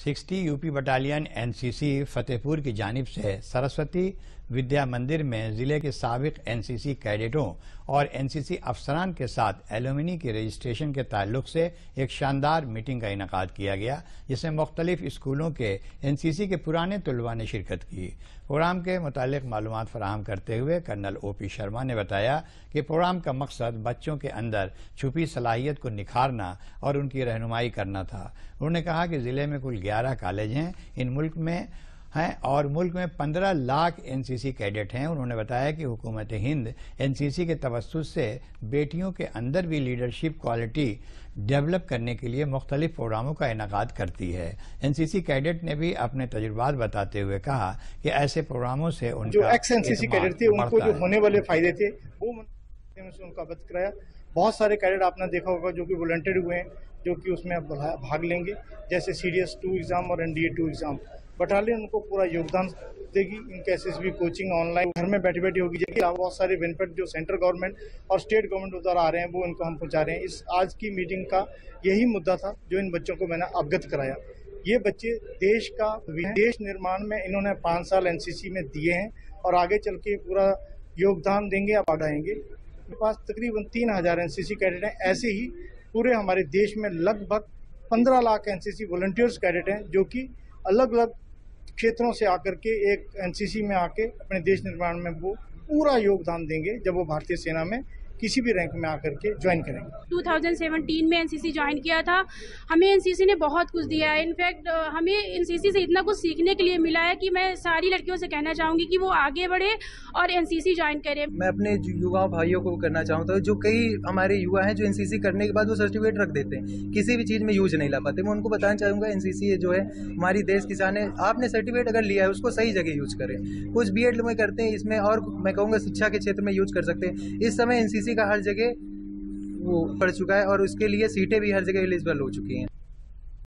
60 UP battalion NCC Fatehpur की जानिब से सरस्वती विद्या मंदिर में जिले के साबिक एनसीसी कैडेटों और एनसीसी अफसरान के साथ एलुमनी के रजिस्ट्रेशन के ताल्लुक से एक शानदार मीटिंग का इनेकाद किया गया, जिसमें मुख्तलिफ स्कूलों के एनसीसी के पुराने तलबा ने शिरकत की। प्रोग्राम के मुतालिक मालूमात फराहम करते हुए कर्नल ओपी शर्मा ने बताया कि प्रोग्राम का मकसद बच्चों के अंदर छुपी सलाहियत को निखारना और उनकी रहनुमाई करना था। उन्होंने कहा कि जिले में कुल 11 कॉलेज हैं, इन मुल्क में हैं और मुल्क में 15 लाख एनसीसी कैडेट हैं। उन्होंने बताया कि हुकूमत हिंद एनसीसी के तवस्सुस से बेटियों के अंदर भी लीडरशिप क्वालिटी डेवलप करने के लिए मुख्तलिफ प्रोग्रामों का इनेकाद करती है। एनसीसी कैडेट ने भी अपने तजुर्बात बताते हुए कहा कि ऐसे प्रोग्रामों से उनका जो एक्स एनसीसी कैडेट थे उनको जो होने वाले फायदे थे वो उनका अवगत कराया। बहुत सारे कैडेट आपने देखा होगा जो कि वॉलंटियर हुए हैं, जो कि उसमें भाग लेंगे, जैसे सीडीएस 2 एग्जाम और एनडीए 2 एग्जाम। बटालियन उनको पूरा योगदान देगी। इनके एसएसबी कोचिंग ऑनलाइन घर में बैठे बैठे होगी। जबकि बहुत सारे बेनिफिट जो सेंट्रल गवर्नमेंट और स्टेट गवर्नमेंट द्वारा आ रहे हैं वो इनको हम पहुंचा रहे हैं। इस आज की मीटिंग का यही मुद्दा था जो इन बच्चों को मैंने अवगत कराया। ये बच्चे देश का देश निर्माण में इन्होंने 5 साल एनसीसी में दिए हैं और आगे चल के पूरा योगदान देंगे, अब बढ़ाएंगे। मेरे पास तकरीबन 3000 एनसीसी कैडेट हैं। ऐसे ही पूरे हमारे देश में लगभग 15 लाख एनसीसी वॉलंटियर्स कैडेट हैं जो कि अलग अलग क्षेत्रों से आकर के एक एनसीसी में आके अपने देश निर्माण में वो पूरा योगदान देंगे जब वो भारतीय सेना में किसी भी रैंक में आकर के ज्वाइन करेंगे। 2017 में एनसीसी ज्वाइन किया था। हमें एनसीसी ने बहुत कुछ दिया है। इनफैक्ट हमें एनसीसी से इतना कुछ सीखने के लिए मिला है कि मैं सारी लड़कियों से कहना चाहूंगी कि वो आगे बढ़े और एनसीसी ज्वाइन करें। मैं अपने युवा भाइयों को करना चाहूँगा, जो कई हमारे युवा हैं जो एनसीसी करने के बाद वो सर्टिफिकेट रख देते हैं, किसी भी चीज में यूज नहीं ला पाते। मैं उनको बताना चाहूंगा एनसीसी जो है हमारी देश की शान है। आपने सर्टिफिकेट अगर लिया है उसको सही जगह यूज करें। कुछ बीएड में करते हैं इसमें, और मैं कहूँगा शिक्षा के क्षेत्र में यूज कर सकते हैं। इस समय एनसीसी का हर जगह वो पड़ चुका है और उसके लिए सीटें भी हर जगह एलिजिबल हो चुकी हैं।